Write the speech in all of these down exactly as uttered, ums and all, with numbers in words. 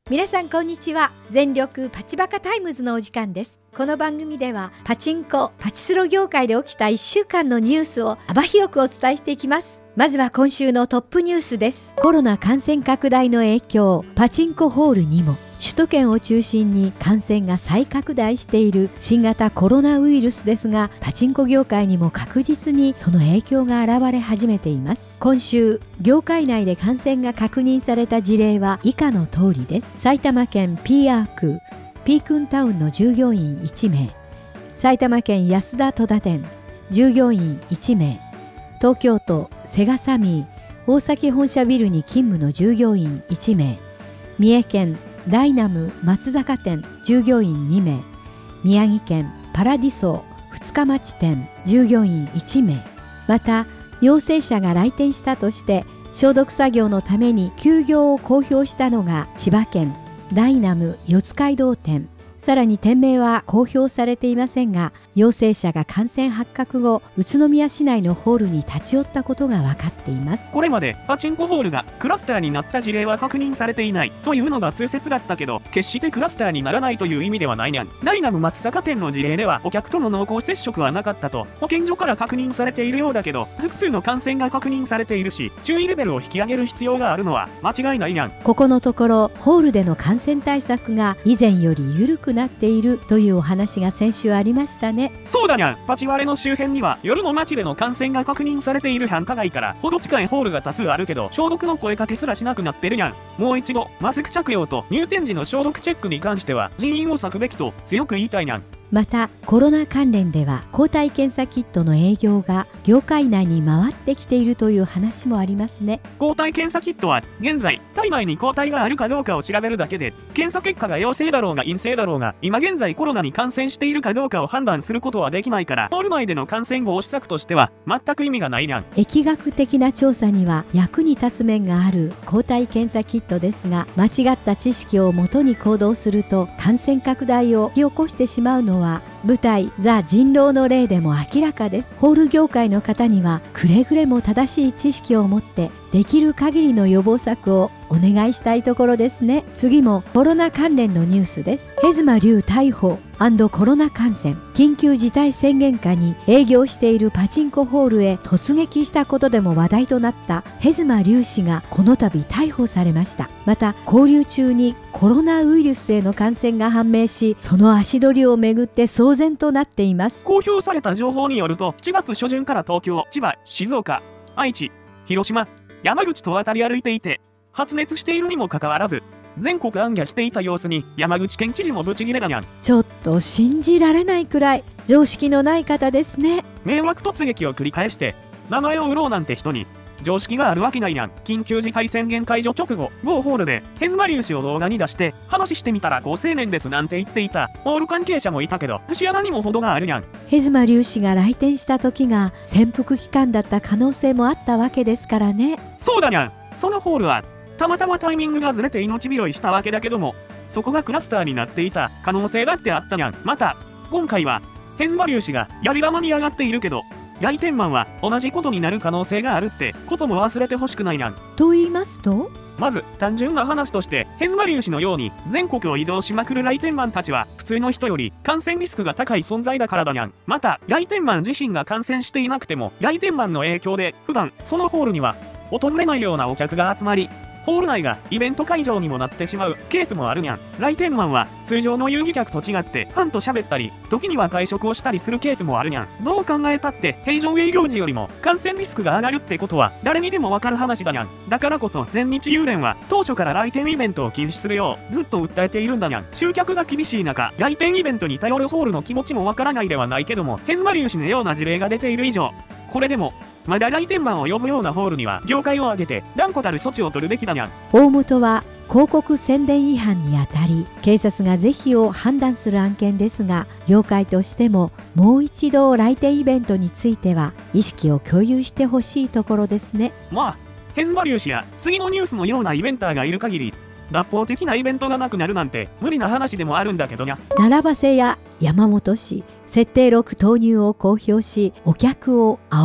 皆さんこんにちは。全力パチバカタイムズのお時間です。この番組ではパチンコパチスロ業界で起きたいっしゅうかんのニュースを幅広くお伝えしていきます。まずは今週のトップニュースです。コロナ感染拡大の影響、パチンコホールにも。首都圏を中心に感染が再拡大している新型コロナウイルスですが、パチンコ業界にも確実にその影響が現れ始めています。今週、業界内で感染が確認された事例は以下の通りです。埼玉県 P アークピークンタウンの従業員いちめい、埼玉県安田戸田店従業員いちめい、東京都セガサミー大崎本社ビルに勤務の従業員いちめい、三重県ダイナム松坂店従業員にめい、宮城県パラディソ二日町店従業員いちめい、また陽性者が来店したとして消毒作業のために休業を公表したのが千葉県ダイナム四街道店。さらに店名は公表されていませんが、陽性者が感染発覚後、宇都宮市内のホールに立ち寄ったことが分かっています。 これまでパチンコホールがクラスターになった事例は確認されていないというのが通説だったけど、決してクラスターにならないという意味ではないにゃん。ダイナム松坂店の事例ではお客との濃厚接触はなかったと保健所から確認されているようだけど、複数の感染が確認されているし、注意レベルを引き上げる必要があるのは間違いないにゃん。 ここのところホールでの感染対策が以前より緩くなっているというお話が先週ありましたね。 そうだにゃん。パチワレの周辺には夜の街での感染が確認されている繁華街からほど近いホールが多数あるけど、消毒の声かけすらしなくなってるにゃん。もう一度マスク着用と入店時の消毒チェックに関しては人員を割くべきと強く言いたいにゃん。 またコロナ関連では抗体検査キットの営業が業界内に回ってきているという話もありますね。 抗体検査キットは現在体内に抗体があるかどうかを調べるだけで、検査結果が陽性だろうが陰性だろうが今現在コロナに感染しているかどうかを判断することはできないから、ホール内での感染防止策としては全く意味がないにゃん。 疫学的な調査には役に立つ面がある抗体検査キットですが、間違った知識をもとに行動すると感染拡大を引き起こしてしまうのは舞台ザ・人狼の例でも明らかです。ホール業界の方にはくれぐれも正しい知識を持ってできる限りの予防策をお願いしたいところですね。次もコロナ関連のニュースです。ヘズマ龍逮捕&コロナ感染、緊急事態宣言下に営業しているパチンコホールへ突撃したことでも話題となったヘズマ龍氏がこの度逮捕されました。また勾留中にコロナウイルスへの感染が判明し、その足取りをめぐって騒然となっています。 公表された情報によると、しちがつしょじゅんから東京、千葉、静岡、愛知、広島、山口と渡り歩いていて、発熱しているにもかかわらず全国行脚していた様子に山口県知事もブチギレだにゃん。 ちょっと信じられないくらい常識のない方ですね。 迷惑突撃を繰り返して名前を売ろうなんて人に常識があるわけないにゃん。緊急事態宣言解除直後、某ホールでヘズマ粒子を動画に出して話してみたら高青年ですなんて言っていたホール関係者もいたけど、節穴にも程があるにゃん。 ヘズマ粒子が来店した時が潜伏期間だった可能性もあったわけですからね。 そうだにゃん。そのホールはたまたまタイミングがずれて命拾いしたわけだけども、そこがクラスターになっていた可能性だってあったにゃん。また今回はヘズマ粒子がやり玉に上がっているけど、来店マンは同じことになる可能性があるってことも忘れてほしくないにゃん。 と言いますと、 まず単純な話として、ヘズマ粒子のように全国を移動しまくる来店マンたちは普通の人より感染リスクが高い存在だからだにゃん。また来店マン自身が感染していなくても、来店マンの影響で普段そのホールには訪れないようなお客が集まり、ホール内がイベント会場にもなってしまうケースもあるにゃん。来店マンは通常の遊戯客と違ってファンと喋ったり、時には会食をしたりするケースもあるにゃん。どう考えたって平常営業時よりも感染リスクが上がるってことは誰にでもわかる話だにゃん。だからこそ全日幽連は当初から来店イベントを禁止するようずっと訴えているんだにゃん。集客が厳しい中、来店イベントに頼るホールの気持ちもわからないではないけども、ヘズマ粒子のような事例が出ている以上、これでもまだ来店マンを呼ぶようなホールには業界を挙げて断固たる措置を取るべきだにゃん。 大元は広告宣伝違反にあたり、警察が是非を判断する案件ですが、業界としてももう一度来店イベントについては意識を共有してほしいところですね。 まあヘズマ粒子や次のニュースのようなイベンターがいる限り、脱法的なイベントがなくなるなんて無理な話でもあるんだけどにゃ。 奈良瀬や山本氏設定ろく投入を公表し、お客を煽る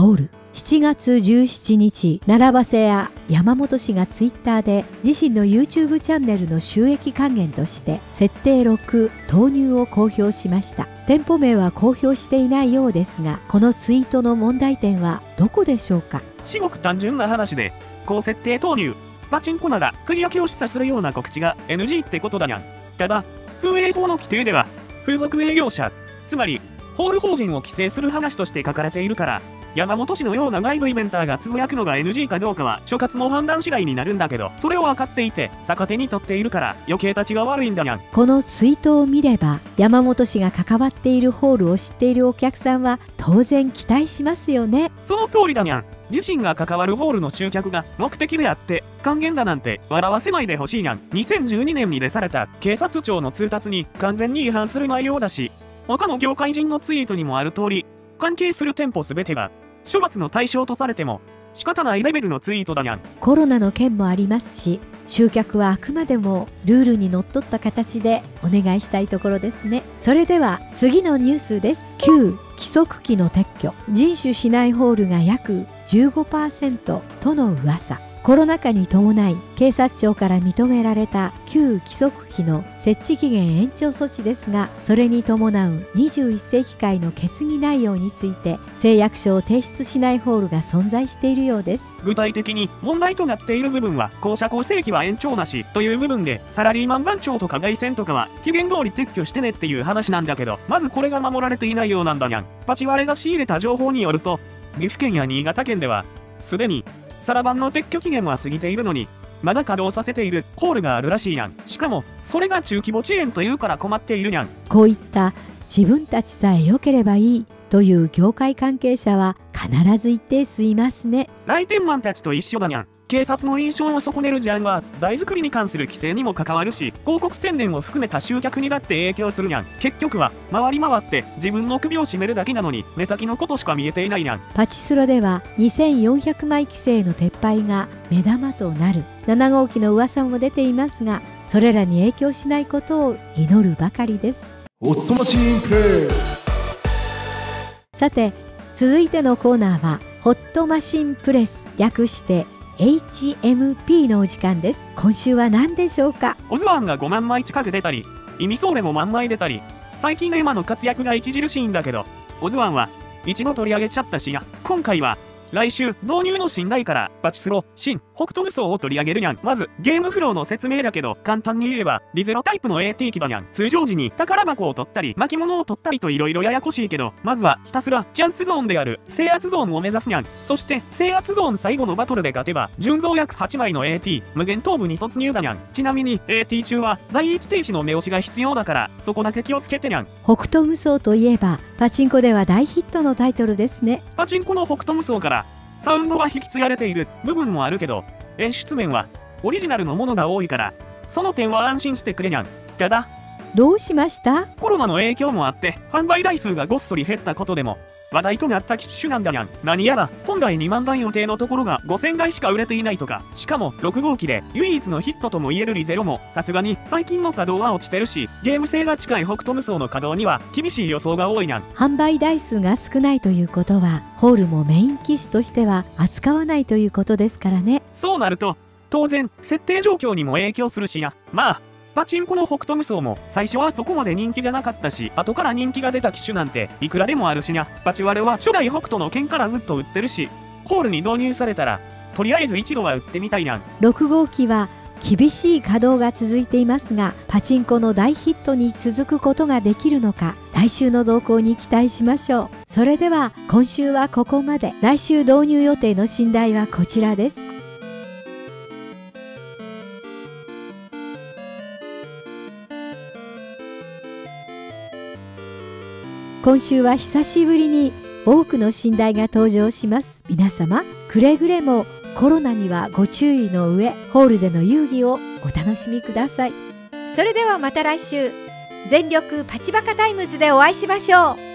しちがつじゅうしちにち、奈良瀬や山本氏がツイッターで自身の YouTube チャンネルの収益還元として設定ろく投入を公表しました。店舗名は公表していないようですが、このツイートの問題点はどこでしょうか。 至極単純な話で、高設定投入、パチンコなら繰り上げを示唆するような告知が エヌジー ってことだにゃん。ただ、風営法の規定では、風俗営業者、つまり、ホール法人を規制する話として書かれているから、山本氏のような外部イベンターがつぶやくのが エヌジー かどうかは所轄の判断次第になるんだけど、それを分かっていて逆手に取っているから余計たちが悪いんだにゃん。 このツイートを見れば、山本氏が関わっているホールを知っているお客さんは当然期待しますよね。 その通りだにゃん。自身が関わるホールの集客が目的であって還元だなんて笑わせないでほしいにゃん。にせんじゅうにねんに出された警察庁の通達に完全に違反する内容だし、他の業界人のツイートにもある通り、関係する店舗すべてが処罰の対象とされても仕方ないレベルのツイートだにゃん。 コロナの件もありますし、集客はあくまでもルールにのっとった形でお願いしたいところですね。それでは次のニュースです。旧規則機の撤去、人種しないホールが約 じゅうごパーセント との噂。コロナ禍に伴い警察庁から認められた旧規則機の設置期限延長措置ですが、それに伴うにじゅういっせいき会の決議内容について誓約書を提出しないホールが存在しているようです。 具体的に問題となっている部分は、公社構成期は延長なしという部分で、サラリーマン番長とか外線とかは期限通り撤去してねっていう話なんだけど、まずこれが守られていないようなんだにゃん。パチワレが仕入れた情報によると、岐阜県や新潟県ではすでにサラバンの撤去期限は過ぎているのに、まだ稼働させているホールがあるらしいやん。しかも、それが中規模遅延というから困っているにゃん。 こういった自分たちさえ良ければいいという業界関係者は必ず一定数いますね。 来店マンたちと一緒だにゃん。警察の印象を損ねる事案は台作りに関する規制にも関わるし、広告宣伝を含めた集客にだって影響するにゃん。結局は回り回って自分の首を絞めるだけなのに目先のことしか見えていないにゃん。 パチスロではにせんよんひゃくまい規制の撤廃が目玉となるななごうきの噂も出ていますが、それらに影響しないことを祈るばかりです。 ホットマシンプレス。 さて、続いてのコーナーはホットマシンプレス、略してエイチエムピー のお時間です。今週は何でしょうか。 オズワンがごまんまい近く出たり、イミソーレも万枚出たり、最近のエマの活躍が著しいんだけど、オズワンは一度取り上げちゃったしや、今回は来週導入の新台からパチスロ新北斗無双を取り上げるにゃん。まずゲームフローの説明だけど、簡単に言えばリゼロタイプの エーティー 機だにゃん。通常時に宝箱を取ったり巻物を取ったりといろいろややこしいけど、まずはひたすらチャンスゾーンである制圧ゾーンを目指すにゃん。そして制圧ゾーン最後のバトルで勝てば純増約はちまいの エーティー 無限頭部に突入だにゃん。ちなみに エーティー 中は第一停止の目押しが必要だから、そこだけ気をつけてにゃん。 北斗無双といえばパチンコでは大ヒットのタイトルですね。 パチンコの北斗無双からサウンドは引き継がれている部分もあるけど、演出面はオリジナルのものが多いから、その点は安心してくれにゃん。ただ、 どうしました？ コロナの影響もあって販売台数がごっそり減ったことでも話題となった機種なんだにゃん。何やら本来にまんだい予定のところがごせんだいしか売れていないとか、しかもろくごうきで唯一のヒットともいえるリゼロもさすがに最近の稼働は落ちてるし、ゲーム性が近い北斗無双の稼働には厳しい予想が多いにゃん。 販売台数が少ないということは、ホールもメイン機種としては扱わないということですからね。 そうなると当然設定状況にも影響するしや。まあパチンコの北斗無双も最初はそこまで人気じゃなかったし、後から人気が出た機種なんていくらでもあるしにゃ。パチワレは初代北斗の剣からずっと売ってるし、ホールに導入されたらとりあえず一度は売ってみたいにゃん。 ろくごうきは厳しい稼働が続いていますが、パチンコの大ヒットに続くことができるのか、来週の動向に期待しましょう。それでは今週はここまで。来週導入予定の新台はこちらです。今週は久しぶりに多くの新台が登場します。皆様、くれぐれもコロナにはご注意の上、ホールでの遊戯をお楽しみください。それではまた来週、全力パチバカタイムズでお会いしましょう。